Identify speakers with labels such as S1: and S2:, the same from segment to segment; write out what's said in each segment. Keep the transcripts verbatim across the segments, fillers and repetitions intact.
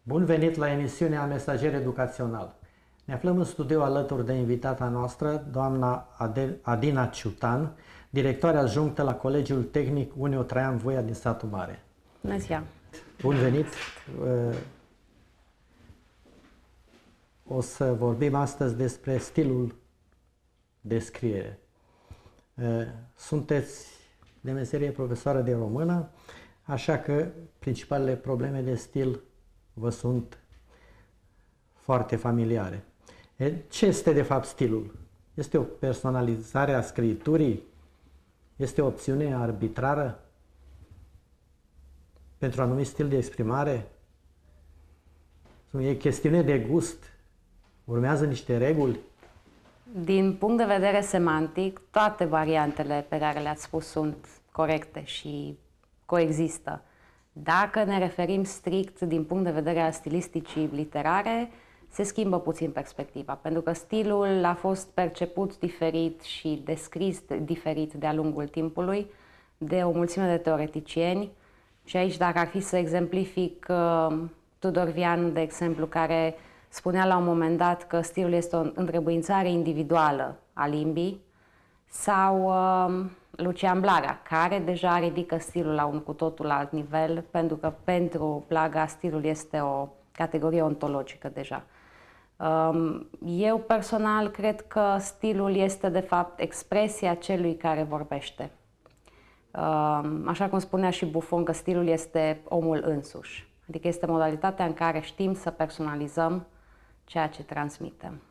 S1: Bun venit la emisiunea Mesager Educațional. Ne aflăm în studio alături de invitata noastră, doamna Adina Ciutan, directoare adjunctă la Colegiul Tehnic Unio Traian Voia din Satul Mare.
S2: Bună ziua!
S1: Bun venit! O să vorbim astăzi despre stilul de scriere. Sunteți de meserie profesoară de română, așa că principalele probleme de stil vă sunt foarte familiare. Ce este de fapt stilul? Este o personalizare a scriturii? Este o opțiune arbitrară pentru un anumit stil de exprimare? E chestiune de gust? Urmează niște reguli?
S2: Din punct de vedere semantic, toate variantele pe care le-ați spus sunt corecte și coexistă. Dacă ne referim strict din punct de vedere al stilisticii literare, se schimbă puțin perspectiva, pentru că stilul a fost perceput diferit și descris diferit de-a lungul timpului de o mulțime de teoreticieni. Și aici, dacă ar fi să exemplific, Tudor Vianu, de exemplu, care spunea la un moment dat că stilul este o întrebuințare individuală a limbii, sau uh, Lucian Blaga, care deja ridică stilul la un cu totul alt nivel, pentru că pentru Blaga stilul este o categorie ontologică deja. Um, eu personal cred că stilul este de fapt expresia celui care vorbește. Um, așa cum spunea și Buffon, că stilul este omul însuși, adică este modalitatea în care știm să personalizăm ceea ce transmitem.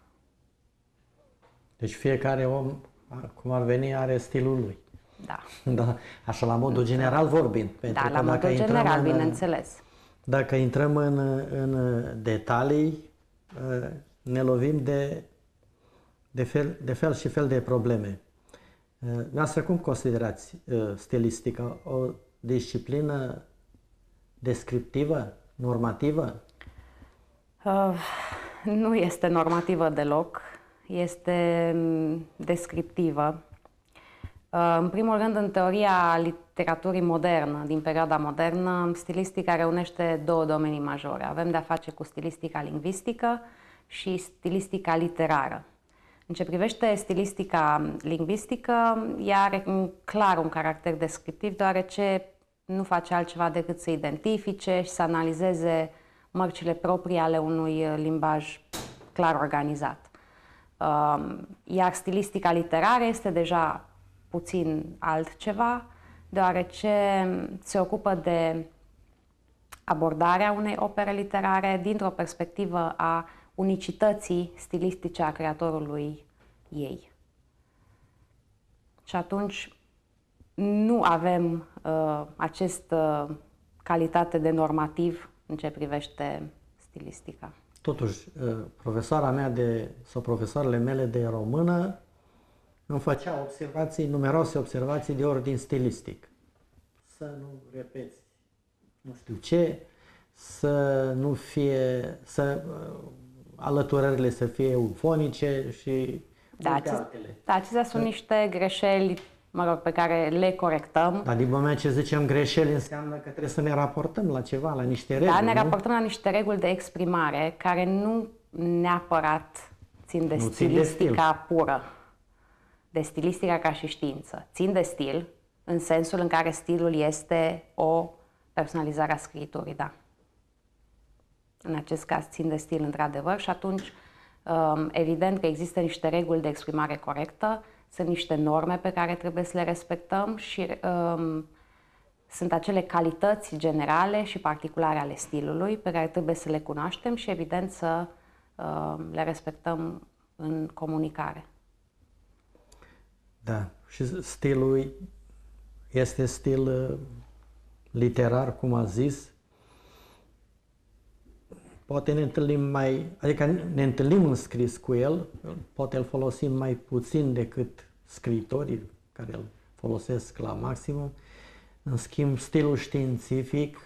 S1: Deci fiecare om, cum ar veni, are stilul lui.
S2: Da.
S1: Da, așa la modul general vorbind.
S2: Da, la modul general, bineînțeles.
S1: Dacă intrăm în, în detalii, ne lovim de, de, fel, de fel și fel de probleme. Noastră, cum considerați stilistica? O disciplină descriptivă, normativă?
S2: Uh, nu este normativă deloc, este descriptivă. În primul rând, în teoria literaturii modernă, din perioada modernă, stilistica reunește două domenii majore. Avem de-a face cu stilistica lingvistică și stilistica literară. În ce privește stilistica lingvistică, ea are clar un caracter descriptiv, deoarece nu face altceva decât să identifice și să analizeze mărcile proprii ale unui limbaj clar organizat. Iar stilistica literară este deja puțin altceva, deoarece se ocupă de abordarea unei opere literare dintr-o perspectivă a unicității stilistice a creatorului ei. Și atunci nu avem uh, această calitate de normativ în ce privește stilistica.
S1: Totuși, profesoara mea de, sau profesoarele mele de română îmi făcea observații, numeroase observații de ordin stilistic. Să nu repeți nu știu ce, să nu fie, să alăturările să fie eufonice și
S2: da,
S1: multe
S2: acest,
S1: altele.
S2: Da, acestea sunt niște greșeli, mă rog, pe care le corectăm.
S1: Dar din moment ce zicem greșeli, înseamnă că trebuie să ne raportăm la ceva, la niște reguli.
S2: Da, ne
S1: nu?
S2: raportăm la niște reguli de exprimare care nu neapărat țin de
S1: nu
S2: stilistica
S1: țin de
S2: pură, de stilistica ca și știință. Țin de stil, în sensul în care stilul este o personalizare a scriturii, da. În acest caz țin de stil într-adevăr și atunci evident că există niște reguli de exprimare corectă, sunt niște norme pe care trebuie să le respectăm și um, sunt acele calități generale și particulare ale stilului pe care trebuie să le cunoaștem și evident să um, le respectăm în comunicare.
S1: Da, și stilul este stil literar, cum a zis. Poate ne întâlnim mai, adică ne întâlnim în scris cu el, poate îl folosim mai puțin decât scriitorii care îl folosesc la maximum. În schimb, stilul științific,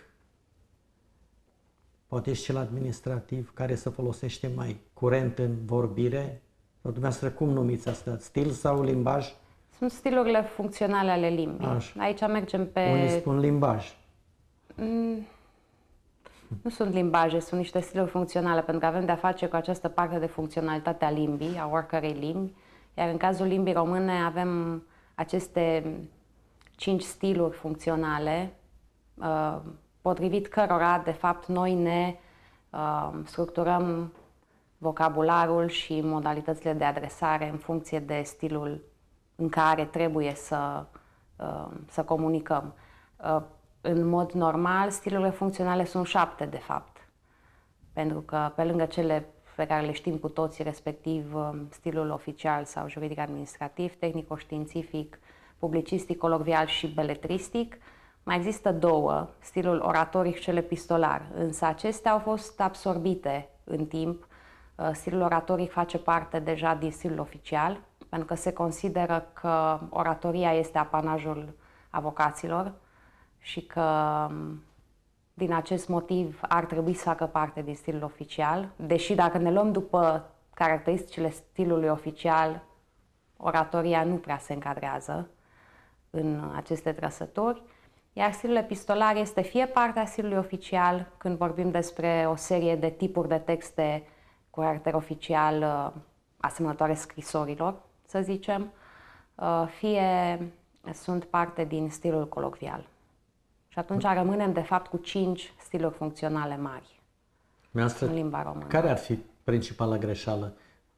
S1: poate și cel administrativ, care se folosește mai curent în vorbire. Dumneavoastră, cum numiți asta? Stil sau limbaj?
S2: Sunt stilurile funcționale ale limbii.
S1: Așa.
S2: Aici mergem pe...
S1: Unii spun limbaj.
S2: Mm. Nu sunt limbaje, sunt niște stiluri funcționale, pentru că avem de-a face cu această parte de funcționalitate a limbii, a oricărei limbi, iar în cazul limbii române avem aceste cinci stiluri funcționale, potrivit cărora, de fapt, noi ne structurăm vocabularul și modalitățile de adresare în funcție de stilul în care trebuie să, să comunicăm. În mod normal, stilurile funcționale sunt șapte, de fapt, pentru că pe lângă cele pe care le știm cu toții, respectiv stilul oficial sau juridic-administrativ, tehnico-științific, publicistic, colocvial și beletristic, mai există două, stilul oratoric și cel epistolar, însă acestea au fost absorbite în timp. Stilul oratoric face parte deja din stilul oficial, pentru că se consideră că oratoria este apanajul avocaților și că din acest motiv ar trebui să facă parte din stilul oficial, deși dacă ne luăm după caracteristicile stilului oficial, oratoria nu prea se încadrează în aceste trăsături, iar stilul epistolar este fie partea stilului oficial, când vorbim despre o serie de tipuri de texte cu caracter oficial asemănătoare scrisorilor, să zicem, fie sunt parte din stilul colocvial. Și atunci rămânem, de fapt, cu cinci stiluri funcționale mari
S1: Meastră,
S2: în limba română.
S1: Care ar fi principala greșeală?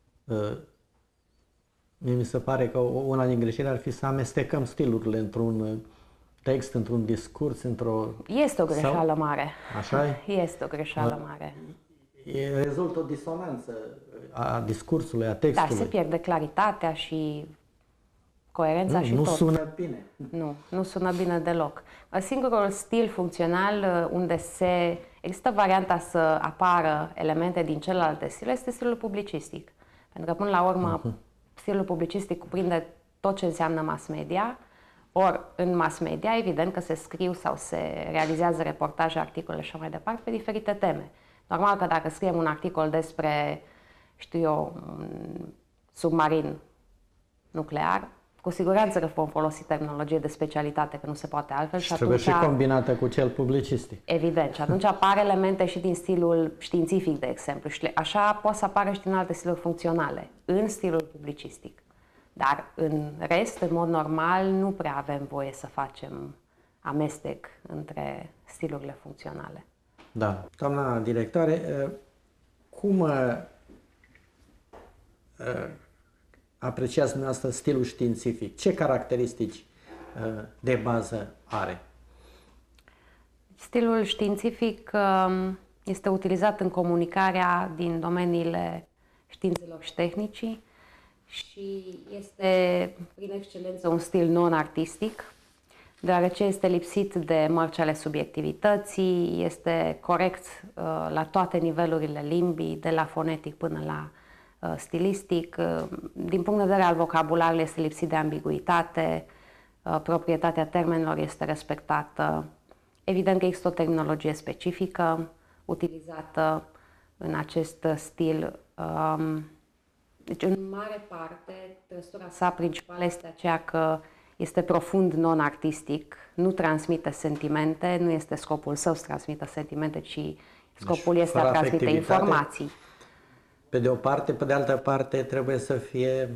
S1: Mie mi se pare că una din greșeli ar fi să amestecăm stilurile într-un text, într-un discurs, într-o...
S2: Este o greșeală
S1: sau...
S2: mare.
S1: Așa e?
S2: Este o greșeală mare.
S1: E, rezultă o disonanță a discursului, a textului.
S2: Da, se pierde claritatea și coerența
S1: nu,
S2: și
S1: nu
S2: tot.
S1: sună bine.
S2: Nu, nu sună bine deloc. Singurul stil funcțional unde se există varianta să apară elemente din celelalte stile este stilul publicistic. Pentru că, până la urmă, uh-huh. stilul publicistic cuprinde tot ce înseamnă mass media. Ori, în mass media, evident că se scriu sau se realizează reportaje, articole și așa mai departe pe diferite teme. Normal că dacă scriem un articol despre, știu eu, un submarin nuclear, cu siguranță că vom folosi terminologie de specialitate, că nu se poate altfel.
S1: Și, și trebuie atunci, și combinată cu cel publicistic.
S2: Evident. Și atunci apar elemente și din stilul științific, de exemplu. Și așa pot să apară și din alte stiluri funcționale, în stilul publicistic. Dar în rest, în mod normal, nu prea avem voie să facem amestec între stilurile funcționale.
S1: Da. Doamna directoare, cum apreciați dumneavoastră stilul științific? Ce caracteristici de bază are?
S2: Stilul științific este utilizat în comunicarea din domeniile științelor și tehnicii și este, prin excelență, un stil non-artistic, deoarece este lipsit de mărci ale subiectivității, este corect uh, la toate nivelurile limbii, de la fonetic până la uh, stilistic. Uh, din punct de vedere al vocabularului este lipsit de ambiguitate, uh, proprietatea termenilor este respectată. Evident că există o terminologie specifică utilizată în acest stil. Um, deci, în mare parte, trăsătura sa principală este aceea că este profund non-artistic, nu transmite sentimente, nu este scopul său să transmită sentimente, ci scopul deci, este a transmite informații.
S1: Pe de o parte, pe de altă parte trebuie să fie,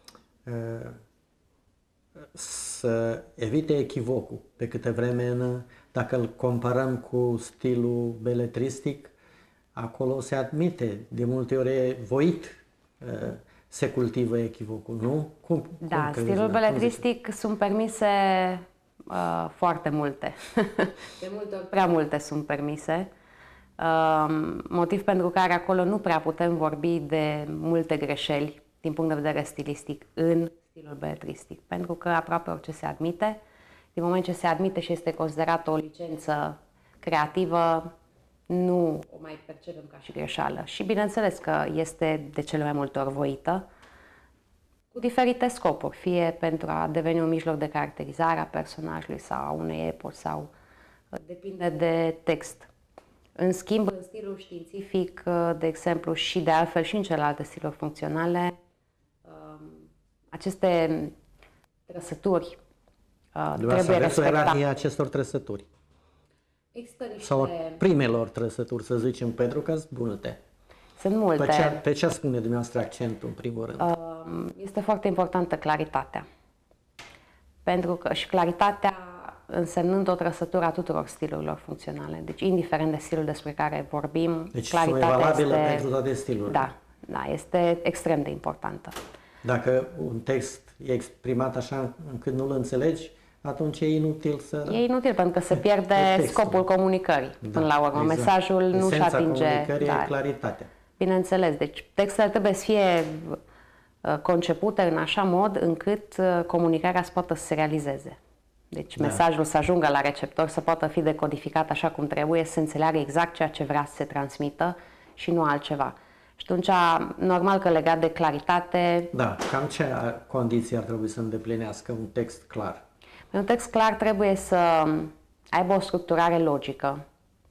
S1: să evite echivocul. Pe câte vreme, în, dacă îl comparăm cu stilul beletristic, acolo se admite, de multe ori voit, se cultivă echivocul, nu? Cum,
S2: da,
S1: cum
S2: stilul beletristic sunt permise uh, foarte multe. De multe ori prea multe sunt permise. Uh, motiv pentru care acolo nu prea putem vorbi de multe greșeli din punct de vedere stilistic în stilul beletristic. Pentru că aproape orice se admite, din moment ce se admite și este considerată o licență creativă, nu o mai percepem ca și greșeală. Și bineînțeles că este de cele mai multe ori voită, cu diferite scopuri, fie pentru a deveni un mijloc de caracterizare a personajului sau a unei epoci, sau depinde de text. În schimb, în stilul științific, de exemplu, și de altfel și în celelalte stiluri funcționale, aceste trăsături trebuie respectate.
S1: Ierarhia acestor trăsături.
S2: Există niște...
S1: Sau primelor trăsături, să zicem, pentru că sunt multe.
S2: Sunt multe.
S1: Pe ce, pe ce spune dumneavoastră accentul, în primul rând?
S2: Este foarte importantă claritatea. Pentru că și claritatea însemnând o trăsătură a tuturor stilurilor funcționale. Deci, indiferent de stilul despre care vorbim,
S1: deci
S2: claritatea
S1: e valabilă
S2: este...
S1: pentru toate stilurile.
S2: Da, da, este extrem de importantă.
S1: Dacă un text e exprimat așa încât nu-l înțelegi, atunci e inutil să...
S2: E inutil, pentru că se pierde scopul comunicării. Da, până la urmă, exact. Mesajul nu-și atinge...
S1: comunicării
S2: da,
S1: e claritatea.
S2: Bineînțeles, deci textele trebuie să fie concepute în așa mod încât comunicarea să poată să se realizeze. Deci da. mesajul să ajungă la receptor, să poată fi decodificat așa cum trebuie, să înțeleagă exact ceea ce vrea să se transmită și nu altceva. Și atunci, normal că legat de claritate...
S1: Da, cam ce condiții ar trebui să îndeplinească un text clar?
S2: Un text clar trebuie să aibă o structurare logică,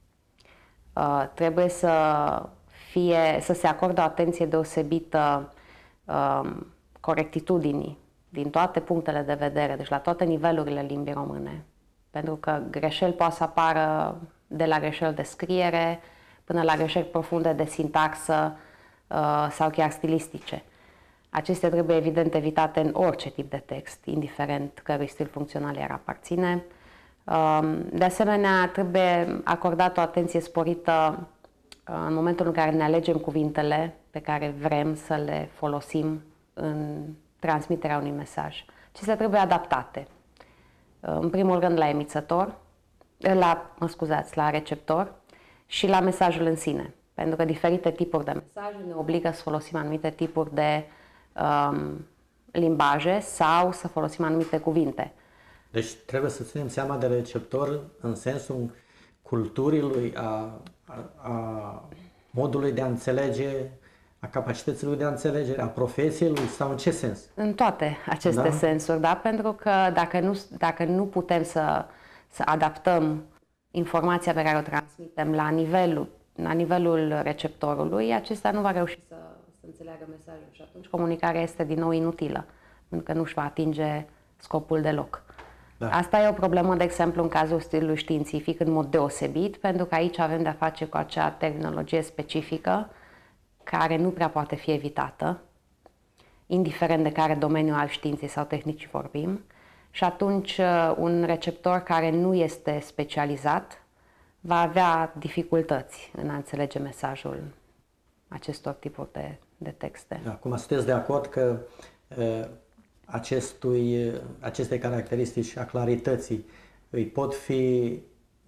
S2: uh, trebuie să, fie, să se acorde o atenție deosebită uh, corectitudinii din toate punctele de vedere, deci la toate nivelurile limbii române. Pentru că greșeli poate să apară de la greșeli de scriere până la greșeli profunde de sintaxă uh, sau chiar stilistice. Acestea trebuie evident evitate în orice tip de text, indiferent cărui stil funcțional iar aparține. De asemenea, trebuie acordată o atenție sporită în momentul în care ne alegem cuvintele pe care vrem să le folosim în transmiterea unui mesaj. Acestea trebuie adaptate. În primul rând la emițător, la, mă scuzați, la receptor și la mesajul în sine. Pentru că diferite tipuri de mesaje ne obligă să folosim anumite tipuri de um, limbaje sau să folosim anumite cuvinte.
S1: Deci trebuie să ținem seama de receptor în sensul culturii lui, a, a, a modului de a înțelege, a capacității lui de a înțelege, a profesiei lui sau în ce sens?
S2: În toate aceste da? sensuri, da? Pentru că dacă nu, dacă nu putem să, să adaptăm informația pe care o transmitem la nivelul, la nivelul receptorului, acesta nu va reuși să, să înțeleagă mesajul și atunci comunicarea este din nou inutilă, pentru că nu își va atinge scopul deloc. Da. Asta e o problemă, de exemplu, în cazul stilului științific, în mod deosebit, pentru că aici avem de-a face cu acea terminologie specifică care nu prea poate fi evitată, indiferent de care domeniu al științei sau tehnicii vorbim. Și atunci un receptor care nu este specializat va avea dificultăți în a înțelege mesajul acestor tipuri de, de texte.
S1: Acum sunteți de acord că uh, acestui, aceste caracteristici a clarității îi pot fi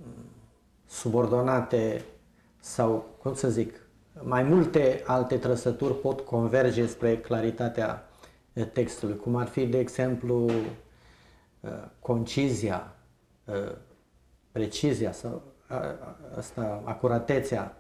S1: subordonate sau, cum să zic, mai multe alte trăsături pot converge spre claritatea textului, cum ar fi, de exemplu, concizia, precizia sau asta, acuratețea,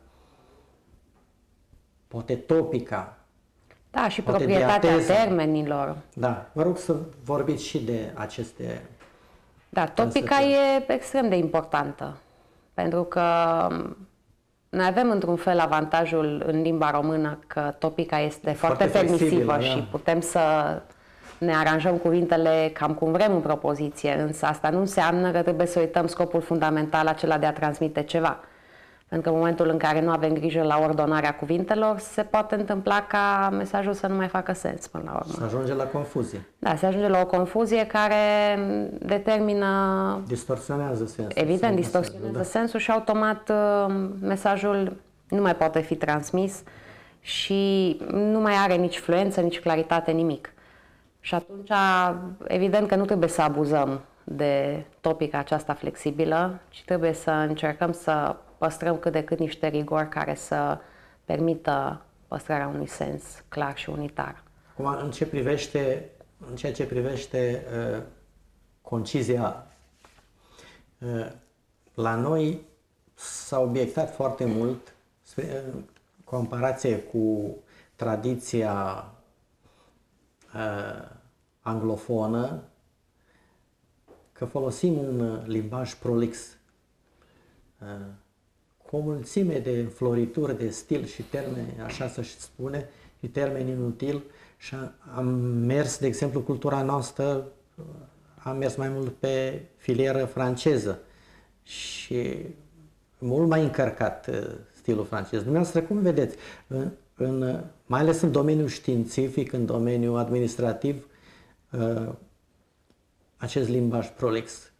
S1: poate topica.
S2: Da, și proprietatea termenilor.
S1: Da, vă rog să vorbiți și de aceste...
S2: Da, topica e extrem de importantă, pentru că noi avem într-un fel avantajul în limba română că topica este foarte, foarte permisivă da. și putem să ne aranjăm cuvintele cam cum vrem în propoziție, însă asta nu înseamnă că trebuie să uităm scopul fundamental acela de a transmite ceva. Pentru că în momentul în care nu avem grijă la ordonarea cuvintelor, se poate întâmpla ca mesajul să nu mai facă sens până la urmă.
S1: Se ajunge la confuzie.
S2: Da, se ajunge la o confuzie care determină...
S1: Distorsionează sensul.
S2: Evident, distorsionează da. sensul și automat mesajul nu mai poate fi transmis și nu mai are nici fluență, nici claritate, nimic. Și atunci, evident că nu trebuie să abuzăm de topica aceasta flexibilă, ci trebuie să încercăm să păstrăm cât de cât niște rigori care să permită păstrarea unui sens clar și unitar.
S1: Acum, în ce privește, în ceea ce privește uh, concizia, uh, la noi s-a obiectat foarte mult, în comparație cu tradiția uh, anglofonă, că folosim un limbaj prolix, uh, cu o mulțime de florituri de stil și termeni, așa să-și spune, și termeni inutil, și am mers, de exemplu, cultura noastră, am mers mai mult pe filieră franceză și mult mai încărcat uh, stilul francez. Dumneavoastră, cum vedeți, în, în, mai ales în domeniul științific, în domeniul administrativ, uh, acest limbaj prolix?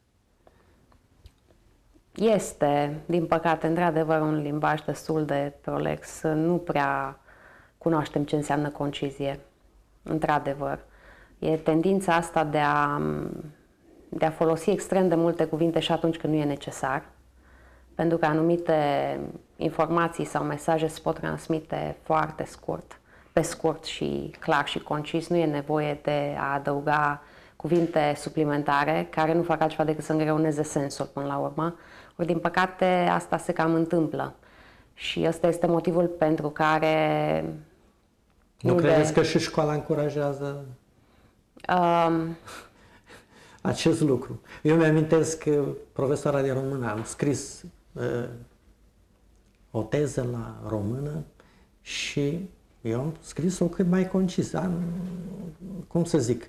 S2: Este, din păcate, într-adevăr, un limbaj destul de prolex. Nu prea cunoaștem ce înseamnă concizie, într-adevăr. E tendința asta de a, de a folosi extrem de multe cuvinte și atunci când nu e necesar, pentru că anumite informații sau mesaje se pot transmite foarte scurt, pe scurt și clar și concis. Nu e nevoie de a adăuga cuvinte suplimentare care nu fac altceva decât să îngreuneze sensul până la urmă. Ori, din păcate, asta se cam întâmplă. Și ăsta este motivul pentru care...
S1: Nu credeți că și școala încurajează um... acest lucru? Eu mi-amintesc că profesoara de română, am scris uh, o teză la română și eu am scris-o cât mai concis. Am, cum să zic,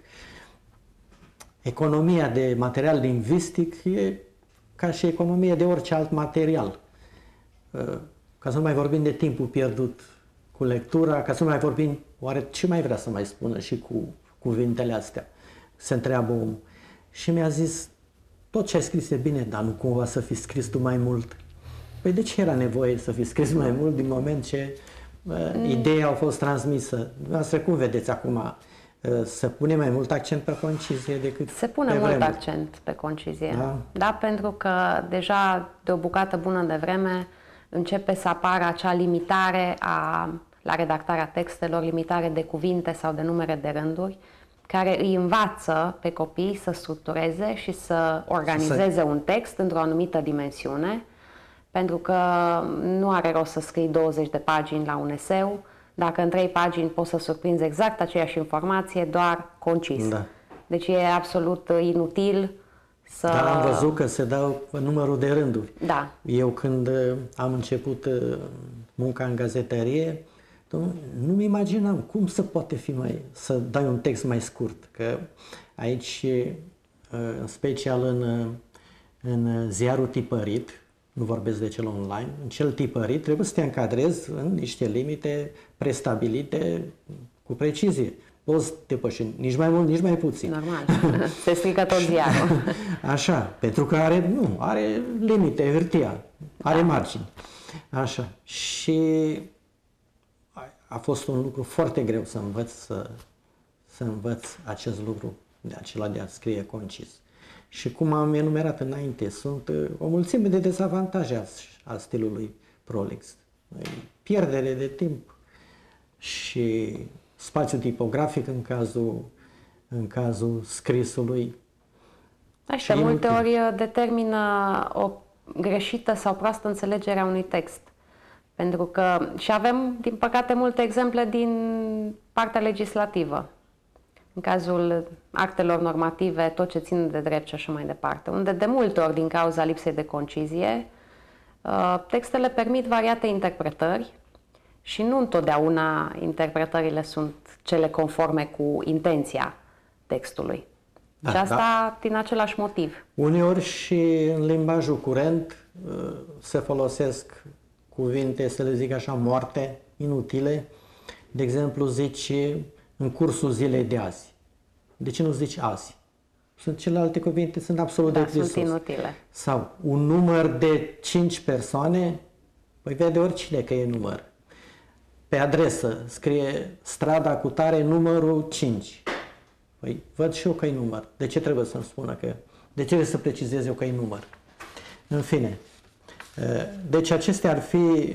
S1: economia de material lingvistic e ca și economia de orice alt material. Uh, ca să nu mai vorbim de timpul pierdut cu lectura, ca să nu mai vorbim, oare ce mai vrea să mai spună și cu cuvintele astea? Se întreabă omul. Și mi-a zis, tot ce ai scris e bine, dar nu cumva să fi scris tu mai mult? Păi de ce era nevoie să fi scris mai mult din moment ce uh, mm. ideea a fost transmisă? Dumneavoastră, cum vedeți acum? Uh, să pune mai mult accent pe concizie decât
S2: Se pune
S1: pe
S2: mult
S1: vremuri?
S2: accent pe concizie.
S1: Da?
S2: Da, pentru că deja de o bucată bună de vreme începe să apară acea limitare a, la redactarea textelor, limitare de cuvinte sau de numere de rânduri, care îi învață pe copii să structureze și să organizeze să... un text într-o anumită dimensiune, pentru că nu are rost să scrii douăzeci de pagini la un eseu, dacă în trei pagini poți să surprinzi exact aceeași informație, doar concis.
S1: Da.
S2: Deci e absolut inutil să...
S1: Dar am văzut că se dau numărul de rânduri.
S2: Da.
S1: Eu când am început munca în gazetărie, nu-mi imaginam cum să poate fi mai, să dai un text mai scurt, că aici, în special în, în ziarul tipărit, nu vorbesc de cel online, în cel tipărit trebuie să te încadrezi în niște limite prestabilite cu precizie. Poți depăși nici mai mult, nici mai puțin.
S2: Normal, se strică tot ziarul.
S1: Așa, pentru că are, nu, are limite, hârtia, are da. margini. Așa, și a fost un lucru foarte greu să învăț să, să învăț acest lucru, de acela de a scrie concis. Și cum am enumerat înainte, sunt o mulțime de dezavantaje a, a stilului prolix. Pierdere de timp și spațiu tipografic în cazul, în cazul scrisului.
S2: Da, și de multe ori determină o greșită sau proastă înțelegere a unui text. Pentru că și avem, din păcate, multe exemple din partea legislativă. În cazul actelor normative, tot ce ține de drept și așa mai departe, unde de multe ori, din cauza lipsei de concizie, textele permit variate interpretări și nu întotdeauna interpretările sunt cele conforme cu intenția textului. Da, și asta da. din același motiv.
S1: Uneori și în limbajul curent se folosesc cuvinte, să le zic așa, moarte, inutile. De exemplu, zici în cursul zilei de azi. De ce nu zici azi? Sunt celelalte cuvinte, sunt absolut
S2: da,
S1: de prisos.
S2: sunt inutile.
S1: Sau un număr de cinci persoane, păi vede oricine că e număr. Pe adresă scrie strada cu tare numărul cinci. Păi văd și eu că e număr. De ce trebuie să-mi spună că... De ce trebuie să precizez eu că e număr? În fine. Deci acestea ar fi,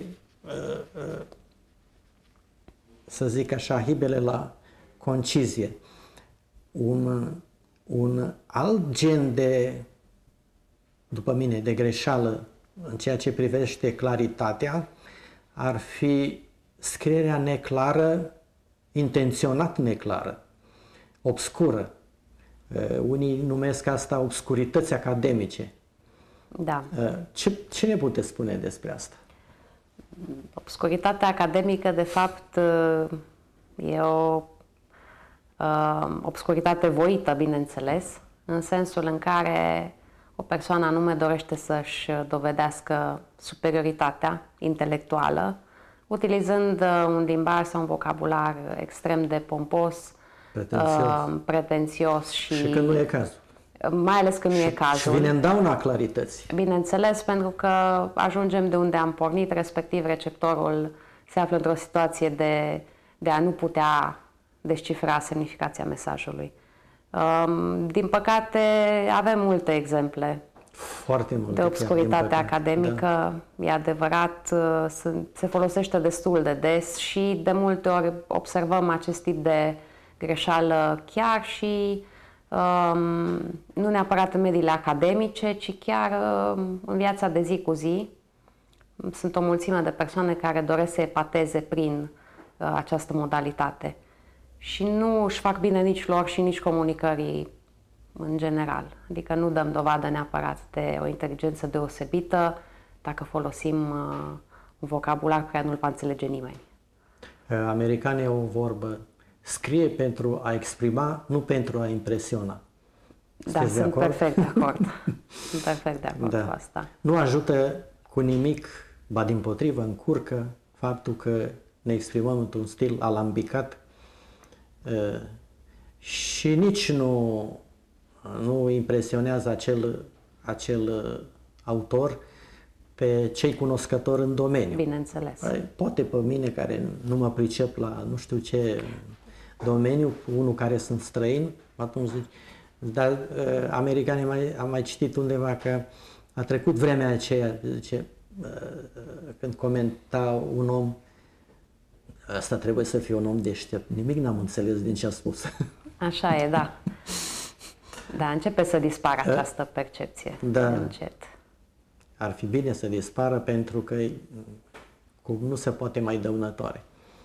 S1: să zic așa, hibele la concizie. Un, un alt gen de, după mine, de greșeală în ceea ce privește claritatea ar fi scrierea neclară, intenționat neclară, obscură. Unii numesc asta obscurități academice.
S2: Da.
S1: Ce, ce ne puteți spune despre asta?
S2: Obscuritatea academică, de fapt, e o uh, obscuritate voită, bineînțeles, în sensul în care o persoană anume dorește să-și dovedească superioritatea intelectuală, utilizând un limbaj sau un vocabular extrem de pompos,
S1: Pretențios,
S2: uh, pretențios și...
S1: și că nu e cazul.
S2: Mai ales că nu
S1: și,
S2: e cazul.
S1: Și vine în dauna clarității.
S2: Bineînțeles, pentru că ajungem de unde am pornit, respectiv receptorul se află într-o situație de, de a nu putea descifra semnificația mesajului. Um, din păcate, avem multe exemple
S1: Foarte multe,
S2: de obscuritate
S1: chiar,
S2: academică. Da. E adevărat, se folosește destul de des și de multe ori observăm acest tip de greșeală chiar și um, nu neapărat în mediile academice, ci chiar um, în viața de zi cu zi. Sunt o mulțime de persoane care doresc să epateze prin uh, această modalitate și nu își fac bine nici lor și nici comunicării în general. Adică nu dăm dovadă neapărat de o inteligență deosebită dacă folosim uh, un vocabular pe care nu-l va înțelege nimeni.
S1: Americanii au o vorbă: scrie pentru a exprima, nu pentru a impresiona.
S2: Da, sunt perfect de acord. Sunt perfect de acord
S1: da.
S2: cu asta.
S1: Nu ajută cu nimic, ba dimpotrivă, încurcă faptul că ne exprimăm într-un stil alambicat uh, și nici nu, nu impresionează acel, acel uh, autor pe cei cunoscători în domeniu.
S2: Bineînțeles.
S1: Poate pe mine, care nu mă pricep la nu știu ce domeniu, unul care sunt străin, atunci zic, dar uh, americanii mai, am mai citit undeva că a trecut vremea aceea, zice, uh, când comenta un om, ăsta trebuie să fie un om deștept. Nimic n-am înțeles din ce a spus.
S2: Așa e, da. Da, începe să dispară această percepție.
S1: Da.
S2: Încet.
S1: Ar fi bine să dispară, pentru că cum nu se poate mai dăunătoare.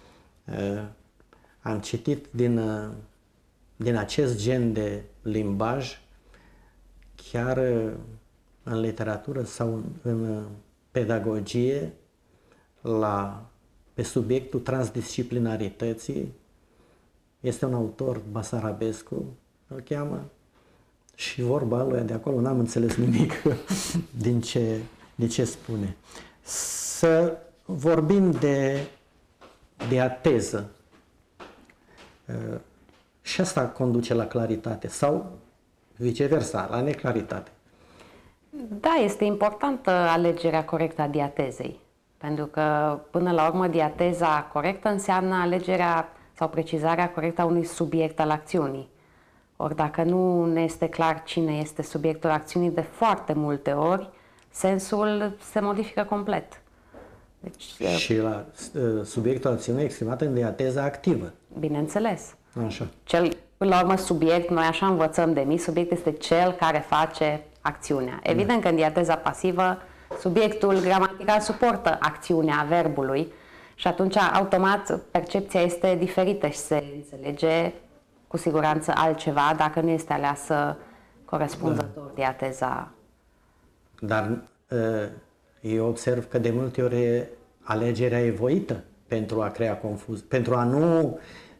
S1: Uh, am citit din, uh, din acest gen de limbaj, chiar uh, în literatură sau în, în uh, pedagogie, la, pe subiectul transdisciplinarității. Este un autor, Basarabescu, îl cheamă, și vorba lui de acolo n-am înțeles nimic din ce, din ce spune. Să vorbim de, de ateză. Și asta conduce la claritate sau viceversa, la neclaritate.
S2: Da, este importantă alegerea corectă a diatezei. Pentru că, până la urmă, diateza corectă înseamnă alegerea sau precizarea corectă a unui subiect al acțiunii. Ori dacă nu ne este clar cine este subiectul acțiunii, de foarte multe ori sensul se modifică complet.
S1: Deci, și la uh, subiectul acțiunii exprimat în diateza activă.
S2: Bineînțeles.
S1: Așa.
S2: Cel, până la urmă, subiect, noi așa învățăm de mici, subiect este cel care face acțiunea. Evident că în diateza pasivă, subiectul gramatical suportă acțiunea verbului și atunci, automat, percepția este diferită și se înțelege cu siguranță altceva dacă nu este aleasă corespunzător da. diateza. Dar
S1: eu observ că de multe ori alegerea e voită pentru a crea confuzie, pentru a nu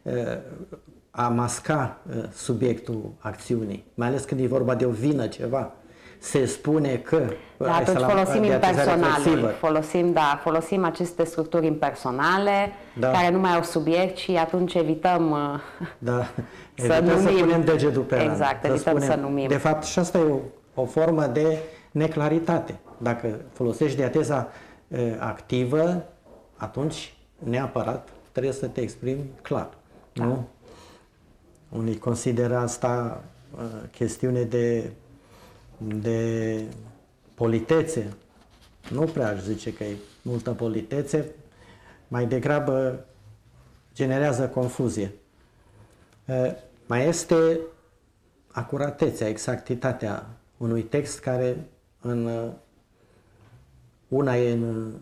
S1: a masca subiectul acțiunii, mai ales când e vorba de o vină ceva. Se spune că...
S2: Da, atunci folosim impersonale, folosim, da, folosim aceste structuri impersonale da. care nu mai au subiect și atunci evităm
S1: da.
S2: să
S1: evităm
S2: numim.
S1: să punem degetul pe rană.
S2: Exact, evităm să, spunem, să numim.
S1: De fapt, și asta e o, o formă de neclaritate. Dacă folosești diateza e, activă, atunci neapărat trebuie să te exprimi clar. Da. Nu? Unii consideră asta uh, chestiune de de politețe. Nu prea aș zice că e multă politețe, mai degrabă generează confuzie. Mai este acuratețea, exactitatea unui text care în una e în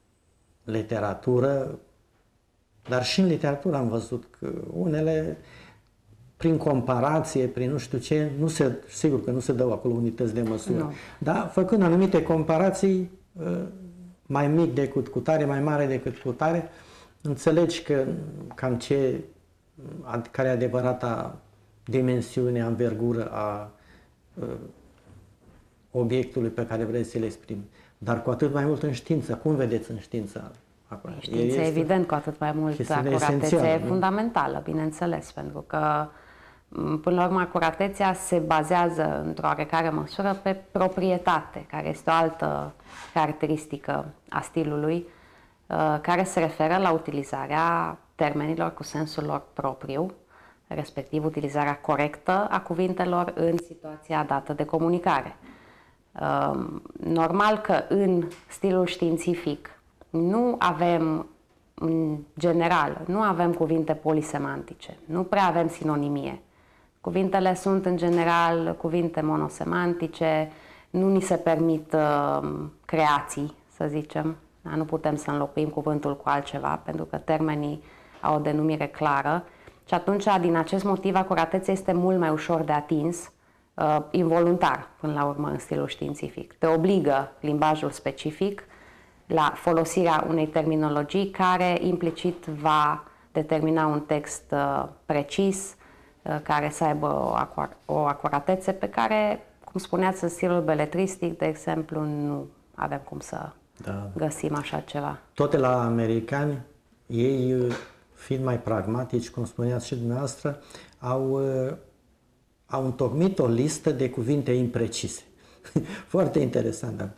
S1: literatură, dar și în literatură am văzut că unele, prin comparație, prin nu știu ce, nu se, sigur că nu se dau acolo unități de măsură. No. Dar făcând anumite comparații, mai mic decât cutare, mai mare decât cutare, înțelegi că cam ce, care e adevărata dimensiune, anvergură a obiectului pe care vreți să-l exprimi. Dar cu atât mai mult în știință. Cum vedeți în știință?
S2: În știință, evident, cu atât mai mult acuratețea e fundamentală, bineînțeles, pentru că până la urmă acuratețea se bazează într-o oarecare măsură pe proprietate, care este o altă caracteristică a stilului, care se referă la utilizarea termenilor cu sensul lor propriu, respectiv utilizarea corectă a cuvintelor în situația dată de comunicare. Normal că în stilul științific nu avem, în general, nu avem cuvinte polisemantice, nu prea avem sinonimie. Cuvintele sunt în general cuvinte monosemantice, nu ni se permit uh, creații, să zicem, da? Nu putem să înlocuim cuvântul cu altceva, pentru că termenii au o denumire clară și atunci, din acest motiv, acuratețea este mult mai ușor de atins, uh, involuntar, până la urmă, în stilul științific. Te obligă limbajul specific la folosirea unei terminologii care implicit va determina un text uh, precis, uh, care să aibă o, acur o acuratețe pe care, cum spuneați, în stilul beletristic, de exemplu, nu avem cum să da. găsim așa ceva.
S1: Toate la americani, ei, fiind mai pragmatici, cum spuneați și dumneavoastră, au, au întocmit o listă de cuvinte imprecise. Foarte interesant. Da.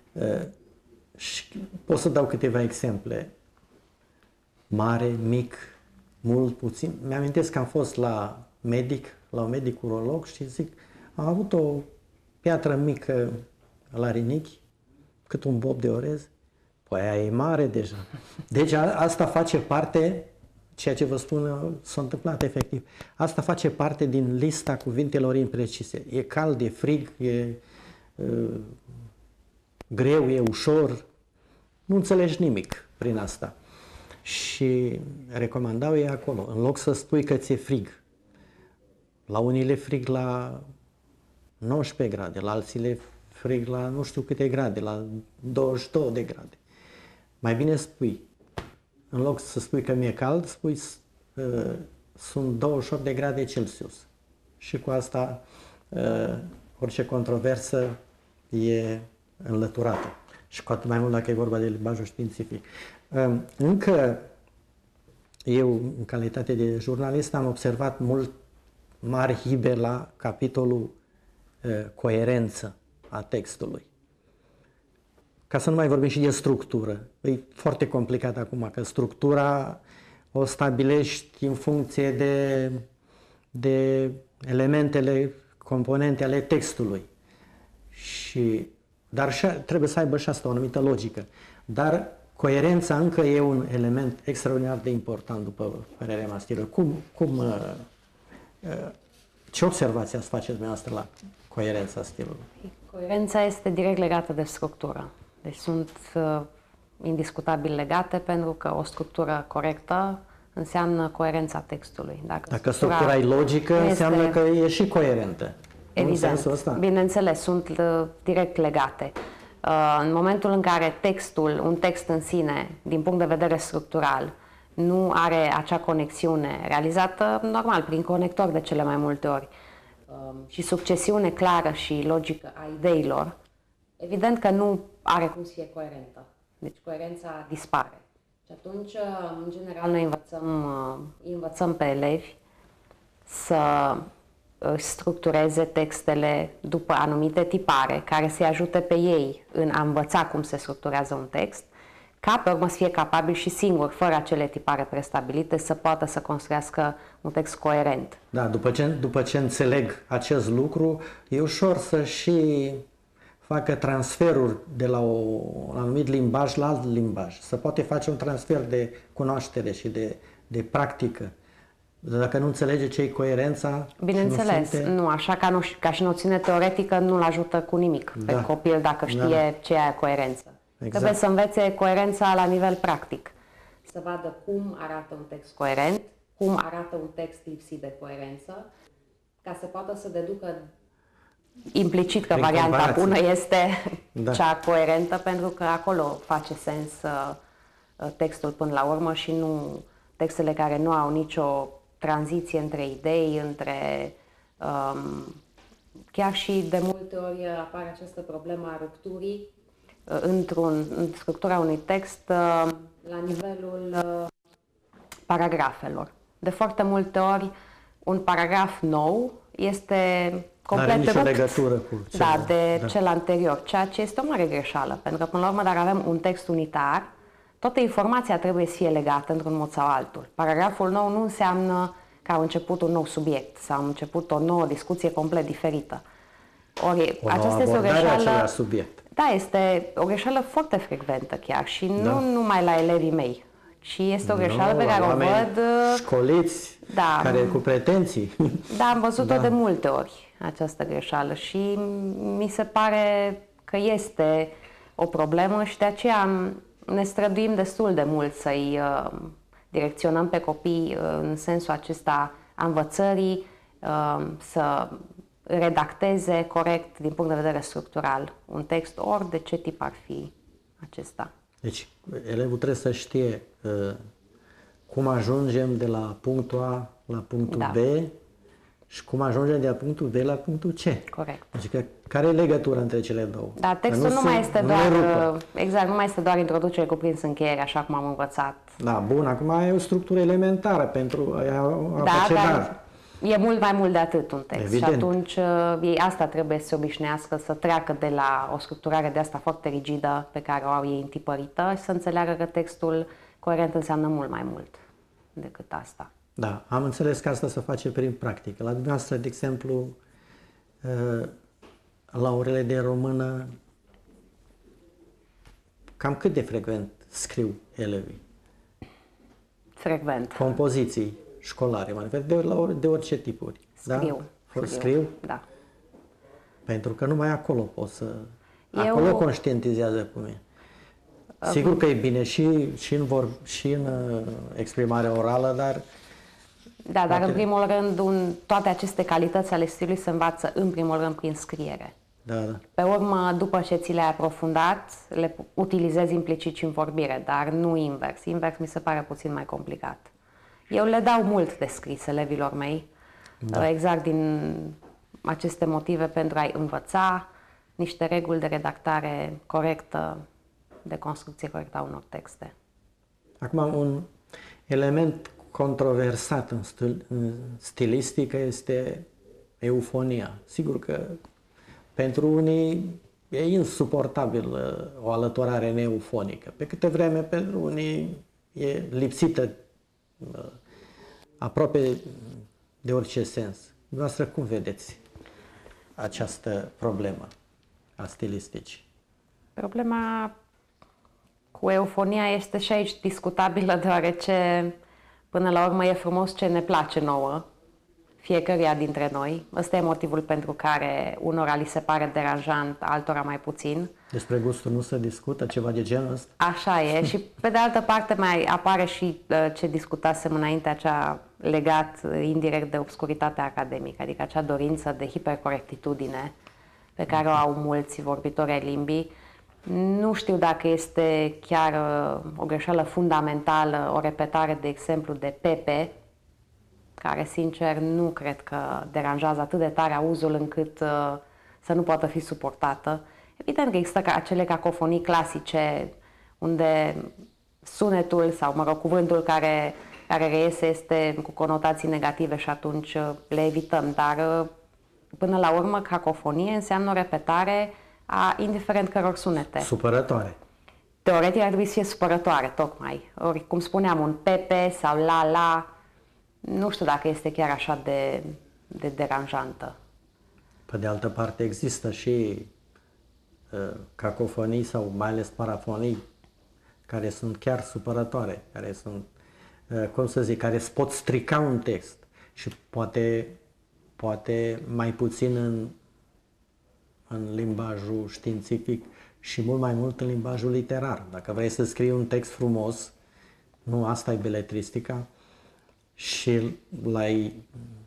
S1: Și pot să dau câteva exemple. Mare, mic, mult, puțin. Mi-amintesc că am fost la medic, la un medic urolog și zic, am avut o piatră mică la rinichi, cât un bob de orez. Păi aia e mare deja. Deci a, asta face parte, ceea ce vă spun s-a întâmplat efectiv, asta face parte din lista cuvintelor imprecise. E cald, e frig, e uh, greu, e ușor, nu înțelegi nimic prin asta. Și recomandau ei acolo, în loc să spui că ți-e frig, la unii le frig la nouăsprezece grade, la alții le frig la nu știu câte grade, la douăzeci și două de grade. Mai bine spui, în loc să spui că mi-e cald, spui uh, sunt douăzeci și opt de grade Celsius. Și cu asta uh, orice controversă e înlăturată. Și cu atât mai mult dacă e vorba de limbajul științific. Uh, încă eu, în calitate de jurnalist, am observat mult mari hibe la capitolul uh, coerență a textului. Ca să nu mai vorbim și de structură. E foarte complicat acum, că structura o stabilești în funcție de, de elementele, componente ale textului. Și, dar și, trebuie să aibă și asta o anumită logică. Dar coerența încă e un element extraordinar de important, după părerea mea, stilă. Cum, cum, ce observații ați face dumneavoastră la coerența stilului?
S2: Coerența este direct legată de structură. Deci sunt uh, indiscutabil legate, pentru că o structură corectă înseamnă coerența textului.
S1: Dacă, Dacă structura, structura e logică, este, înseamnă că e și coerentă.
S2: Evident,
S1: în
S2: bineînțeles, sunt uh, direct legate. Uh, în momentul în care textul, un text în sine, din punct de vedere structural, nu are acea conexiune realizată, normal, prin conector de cele mai multe ori, uh, și succesiune clară și logică a ideilor, evident că nu are cum să fie coerentă. Deci coerența dispare. Și atunci, în general, noi învățăm, învățăm pe elevi să structureze textele după anumite tipare, care să-i ajute pe ei în a învăța cum se structurează un text, ca pe urmă să fie capabil și singur, fără acele tipare prestabilite, să poată să construiască un text coerent.
S1: Da, după ce, după ce înțeleg acest lucru, e ușor să și facă transferuri de la o, un anumit limbaj la alt limbaj. Se poate face un transfer de cunoaștere și de, de practică. Dacă nu înțelege ce e coerența...
S2: Bineînțeles,
S1: nu, simte...
S2: nu, așa ca, nu, ca și noțiune teoretică nu-l ajută cu nimic da. pe copil dacă știe da. ce e coerență. Exact. Trebuie să învețe coerența la nivel practic. Să vadă cum arată un text coerent, cum arată un text lipsit de coerență, ca să poată să deducă implicit că prin varianta comparație. bună este da. cea coerentă, pentru că acolo face sens uh, textul până la urmă și nu textele care nu au nicio tranziție între idei, între um, chiar și de multe ori apare această problemă a rupturii într-un, în structura unui text la nivelul paragrafelor. De foarte multe ori un paragraf nou este complet rupt
S1: legătură cu cel,
S2: da, de
S1: da.
S2: cel anterior, ceea ce este o mare greșeală, pentru că până la urmă dacă avem un text unitar, toată informația trebuie să fie legată într-un mod sau altul. Paragraful nou nu înseamnă că a început un nou subiect sau a început o nouă discuție complet diferită. Ori
S1: o
S2: aceasta este o greșeală.
S1: Subiect.
S2: Da, este o greșeală foarte frecventă chiar și
S1: da.
S2: nu numai la elevii mei, ci este o greșeală
S1: no,
S2: pe care o văd
S1: școliți,
S2: da,
S1: care cu pretenții.
S2: Da, am văzut-o
S1: da.
S2: de multe ori această greșeală și mi se pare că este o problemă și de aceea ne străduim destul de mult să-i uh, direcționăm pe copii uh, în sensul acesta a învățării, uh, să redacteze corect din punct de vedere structural un text, ori de ce tip ar fi acesta.
S1: Deci elevul trebuie să știe uh, cum ajungem de la punctul A la punctul
S2: da.
S1: B și cum ajungem de la punctul B la punctul C.
S2: Corect.
S1: Deci că, care e legătura între cele două?
S2: Da, textul nu, nu mai este doar exact, nu mai este doar introducere cuprins încheiere, așa cum am învățat.
S1: Da, bun, acum e o structură elementară pentru a, a
S2: da,
S1: face
S2: dar
S1: dar.
S2: E mult mai mult de atât un text.
S1: Evident.
S2: Și atunci ei asta trebuie să se obișnuiască, să treacă de la o structurare de asta foarte rigidă pe care o au ei întipărită și să înțeleagă că textul coerent înseamnă mult mai mult decât asta.
S1: Da, am înțeles că asta se face prin practică. La dumneavoastră, de exemplu, la orele de română, cam cât de frecvent scriu elevii?
S2: Frecvent.
S1: Compoziții școlare, mă refer, de, la ori, de orice tipuri.
S2: Scriu.
S1: Da? Scriu? Scriu?
S2: Da.
S1: Pentru că numai acolo pot să...
S2: Eu...
S1: Acolo conștientizează pe mine. Sigur că e bine și, și, în, vor, și în uh, exprimarea orală, dar...
S2: Da, dar în primul rând un, toate aceste calități ale stilului se învață în primul rând prin scriere.
S1: Da, da.
S2: Pe urmă, după ce ți le-ai aprofundat, le utilizezi implicit și în vorbire, dar nu invers. Invers mi se pare puțin mai complicat. Eu le dau mult de scris elevilor mei, da. Exact din aceste motive pentru a-i învăța niște reguli de redactare corectă, de construcție corectă a unor texte.
S1: Acum, un element controversat în, stil, în stilistică este eufonia. Sigur că pentru unii e insuportabil o alăturare neeufonică. Pe câte vreme pentru unii e lipsită aproape de orice sens. Dumneavoastră cum vedeți această problemă a stilisticii?
S2: Problema cu eufonia este și aici discutabilă, deoarece până la urmă e frumos ce ne place nouă, fiecăruia dintre noi. Ăsta e motivul pentru care unora li se pare deranjant, altora mai puțin.
S1: Despre gustul nu se discută, ceva de genul ăsta?
S2: Așa e și pe de altă parte mai apare și ce discutasem înainte, acea legat indirect de obscuritatea academică, adică acea dorință de hipercorectitudine pe care o au mulți vorbitori ai limbii. Nu știu dacă este chiar o greșeală fundamentală, o repetare, de exemplu, de Pepe, care, sincer, nu cred că deranjează atât de tare auzul încât uh, să nu poată fi suportată. Evident că există acele cacofonii clasice unde sunetul sau, mă rog, cuvântul care, care reiese este cu conotații negative și atunci uh, le evităm, dar uh, până la urmă cacofonie înseamnă o repetare a indiferent căror sunete.
S1: Supărătoare.
S2: Teoretic ar trebui să fie supărătoare, tocmai. Ori, cum spuneam, un Pepe sau la la, nu știu dacă este chiar așa de, de deranjantă.
S1: Pe de altă parte există și uh, cacofonii sau mai ales parafonii care sunt chiar supărătoare, care sunt, uh, cum să zic, care îți pot strica un text și poate, poate mai puțin în, în limbajul științific și mult mai mult în limbajul literar. Dacă vrei să scrii un text frumos, nu asta e beletristica, și l-ai,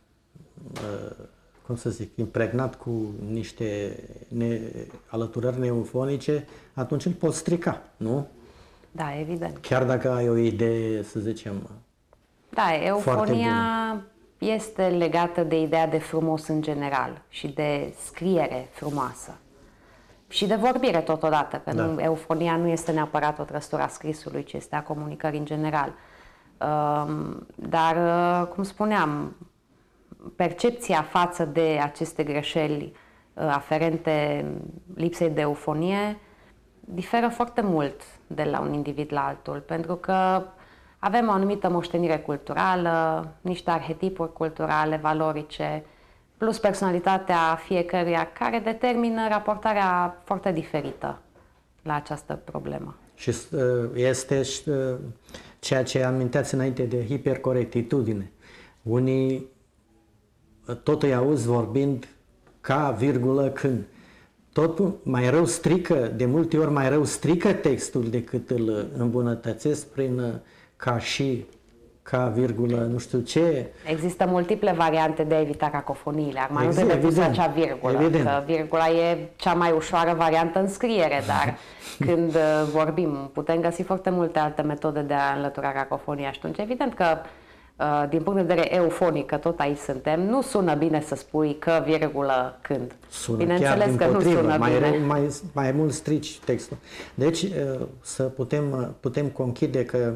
S1: cum să zic, impregnat cu niște ne, alăturări neeufonice, atunci îl poți strica, nu?
S2: Da, evident.
S1: Chiar dacă ai o idee, să zicem,
S2: da, eufonia este legată de ideea de frumos în general și de scriere frumoasă. Și de vorbire totodată, că da. nu, eufonia nu este neapărat o trăsătură a scrisului, ci este a comunicării în general. Dar, cum spuneam, percepția față de aceste greșeli aferente lipsei de eufonie diferă foarte mult de la un individ la altul, pentru că avem o anumită moștenire culturală, niște arhetipuri culturale, valorice, plus personalitatea fiecăruia, care determină raportarea foarte diferită la această problemă.
S1: Și este ceea ce aminteați înainte de hipercorectitudine. Unii tot îi auzi vorbind ca, virgulă, când. Totul mai rău strică, de multe ori mai rău strică textul decât îl îmbunătățesc prin ca și, ca, virgulă, nu știu ce.
S2: Există multiple variante de a evita cacofoniile. Acum nu trebuie pus acea virgulă, evident. Că virgula e cea mai ușoară variantă în scriere, dar când vorbim putem găsi foarte multe alte metode de a înlătura cacofonia. Și atunci evident că din punct de vedere eufonic, că tot aici suntem, nu sună bine să spui că, virgulă, când.
S1: Sună Bineînțeles că nu sună mai bine. Rău, mai, mai mult strici textul. Deci, să putem, putem conchide că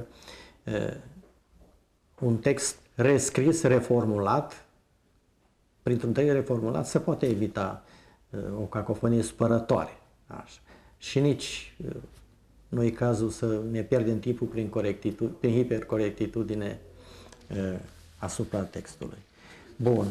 S1: un text rescris, reformulat, printr-un text reformulat, se poate evita o cacofonie supărătoare. Așa. Și nici nu e cazul să ne pierdem timpul prin, prin hipercorectitudine asupra textului. Bun.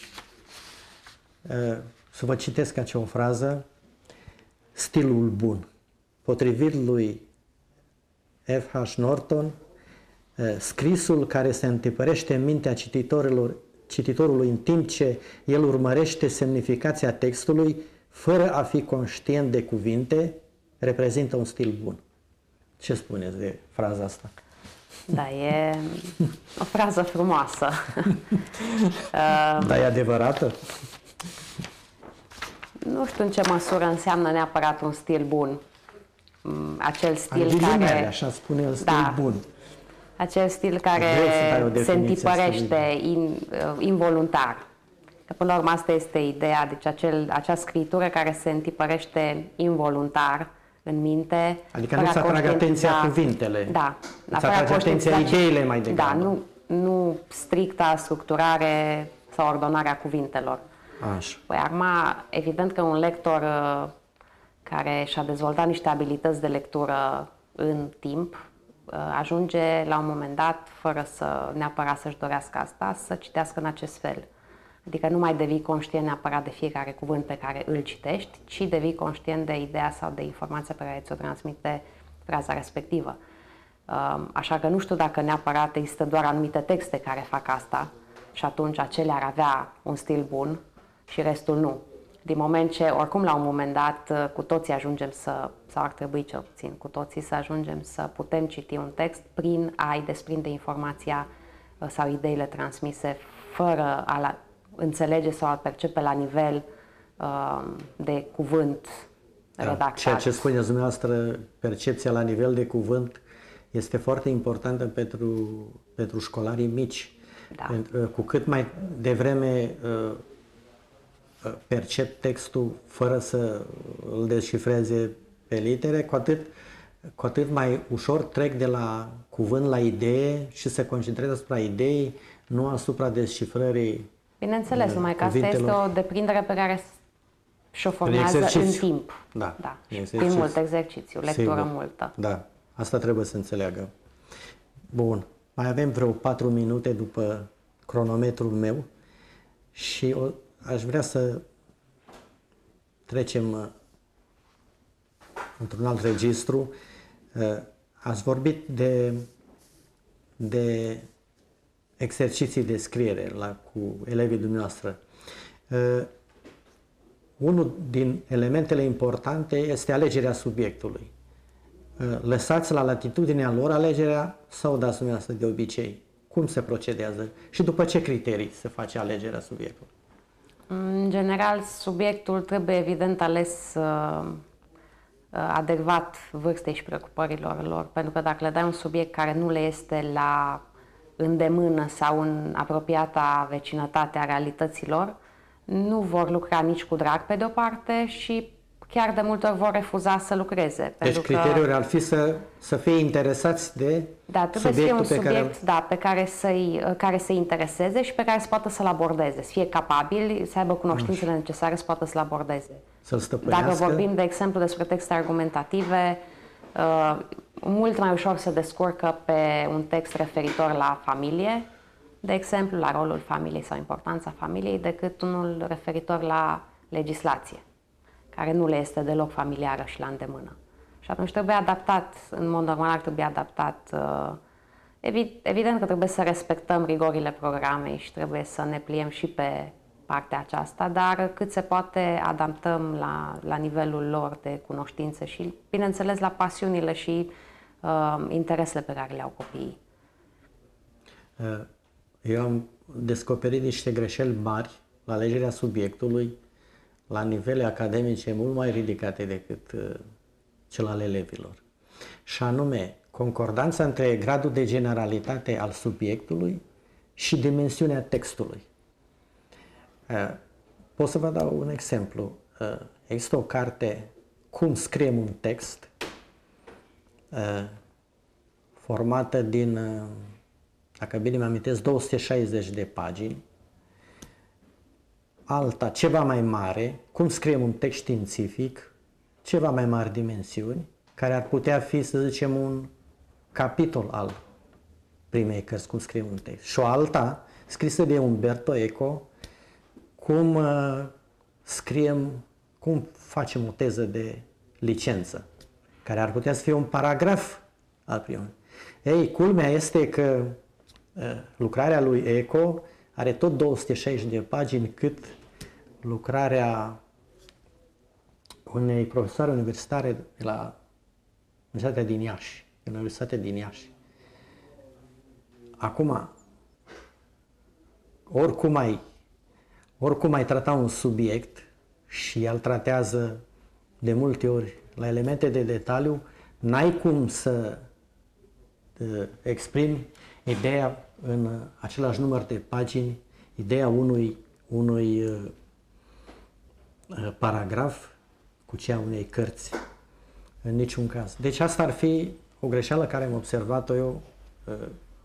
S1: Să vă citesc aici o frază. Stilul bun. Potrivit lui F H Norton, scrisul care se întipărește în mintea cititorilor, cititorului în timp ce el urmărește semnificația textului, fără a fi conștient de cuvinte, reprezintă un stil bun. Ce spuneți de fraza asta?
S2: Da, e o frază frumoasă.
S1: Dar e adevărată?
S2: Nu știu în ce măsură înseamnă neapărat un stil bun. Acel stil
S1: Ghilimele,
S2: care...
S1: așa spune un stil
S2: da,
S1: bun.
S2: Acel stil care se întipărește in, involuntar. Că până la urmă asta este ideea, deci acel, acea scritură care se întipărește involuntar în minte.
S1: Adică nu să atragă atenția cuvintele.
S2: Da.
S1: Să atragă atenția ideile mai degrabă.
S2: Da, nu, nu stricta structurare sau ordonarea cuvintelor.
S1: Așa.
S2: Păi acum, evident că un lector uh, care și-a dezvoltat niște abilități de lectură în timp, uh, ajunge la un moment dat, fără să neapărat să-și dorească asta, să citească în acest fel. Adică nu mai devii conștient neapărat de fiecare cuvânt pe care îl citești, ci devii conștient de ideea sau de informația pe care ți-o transmite fraza respectivă. Așa că nu știu dacă neapărat există doar anumite texte care fac asta și atunci acelea ar avea un stil bun și restul nu. Din moment ce, oricum, la un moment dat, cu toții ajungem să, sau ar trebui cel puțin cu toții să ajungem să putem citi un text prin a-i desprinde informația sau ideile transmise fără a înțelege sau a percepe la nivel uh, de cuvânt redactat. Da,
S1: ceea ce spuneți dumneavoastră, percepția la nivel de cuvânt este foarte importantă pentru, pentru școlarii mici.
S2: Da.
S1: Pentru, cu cât mai devreme uh, percep textul fără să îl descifreze pe litere, cu atât, cu atât mai ușor trec de la cuvânt la idee și se concentrează asupra ideii, nu asupra descifrării.
S2: Bineînțeles, uh, numai că asta este o deprindere pe care și-o formează în timp.
S1: Da,
S2: da. Prin mult exercițiu, lectură Sigur. multă.
S1: Da, asta trebuie să înțeleagă. Bun, mai avem vreo patru minute după cronometrul meu și o, aș vrea să trecem într-un alt registru. Ați vorbit de, de exerciții de scriere la, cu elevii dumneavoastră. Uh, unul din elementele importante este alegerea subiectului. Uh, lăsați la latitudinea lor alegerea sau dați dumneavoastră de obicei? Cum se procedează și după ce criterii se face alegerea subiectului?
S2: În general, subiectul trebuie evident ales uh, adecvat vârstei și preocupărilor lor, pentru că dacă le dai un subiect care nu le este la îndemână sau în apropiata vecinătate a realităților, nu vor lucra nici cu drag pe de-o parte și chiar de multe ori vor refuza să lucreze.
S1: Deci criteriul ar fi să, să fie interesați de
S2: da, trebuie
S1: subiectul
S2: să fie un
S1: pe
S2: subiect
S1: care...
S2: da, pe care să-i, care să-i intereseze și pe care să poată să-l abordeze, să fie capabil, să aibă cunoștințele Așa. necesare să poată să-l abordeze.
S1: Să-l stăpânească.
S2: Dacă vorbim, de exemplu, despre texte argumentative, uh, mult mai ușor se descurcă pe un text referitor la familie, de exemplu, la rolul familiei sau importanța familiei, decât unul referitor la legislație, care nu le este deloc familiară și la îndemână. Și atunci trebuie adaptat, în mod normal ar trebui adaptat, uh, evident că trebuie să respectăm rigorile programei și trebuie să ne pliem și pe partea aceasta, dar cât se poate adaptăm la, la nivelul lor de cunoștințe și, bineînțeles, la pasiunile și uh, interesele pe care le au copiii.
S1: Eu am descoperit niște greșeli mari la alegerea subiectului la nivele academice mult mai ridicate decât uh, cel al elevilor. Și anume, concordanța între gradul de generalitate al subiectului și dimensiunea textului. Uh, pot să vă dau un exemplu. Uh, există o carte, Cum scriem un text, uh, formată din, uh, dacă bine mi amintesc, două sute șaizeci de pagini. Alta, ceva mai mare, Cum scriem un text științific, ceva mai mari dimensiuni, care ar putea fi, să zicem, un capitol al primei cărți, Cum scriem un text. Și o alta, scrisă de Umberto Eco, cum uh, scriem, cum facem o teză de licență, care ar putea să fie un paragraf al primului. Ei, culmea este că uh, lucrarea lui Eco are tot două sute șaizeci de pagini, cât lucrarea unei profesoare universitare de la Universitatea din Iași, de la Universitatea din Iași. Acum, oricum ai, oricum ai trata un subiect și el tratează de multe ori la elemente de detaliu, n-ai cum să uh, exprimi ideea în același număr de pagini, ideea unui, unui uh, paragraf cu cea unei cărți, în niciun caz. Deci asta ar fi o greșeală care am observat-o eu, uh,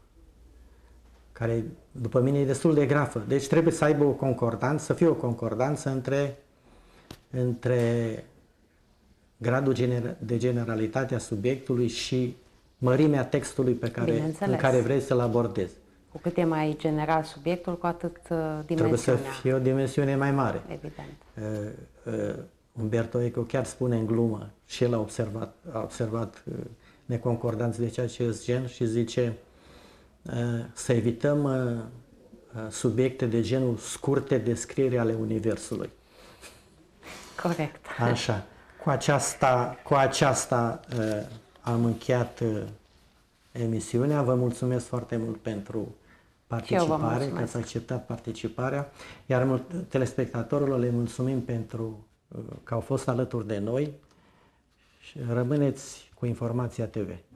S1: care după mine e destul de gravă. Deci trebuie să aibă o concordanță, să fie o concordanță între, între gradul gener de generalitate a subiectului și mărimea textului pe care, în care vrei să-l abordezi.
S2: Cu cât e mai general subiectul, cu atât uh, dimensiunea.
S1: Trebuie să fie o dimensiune mai mare.
S2: Evident.
S1: Uh, uh, Umberto Eco chiar spune în glumă, și el a observat, a observat uh, neconcordanțe de ceea ce îți gen și zice uh, să evităm uh, uh, subiecte de genul scurte descriere ale Universului.
S2: Corect.
S1: Așa. Cu aceasta, cu aceasta uh, am încheiat uh, emisiunea. Vă mulțumesc foarte mult pentru participare, că ați acceptat participarea, iar telespectatorilor le mulțumim pentru uh, că au fost alături de noi și rămâneți cu Informația T V.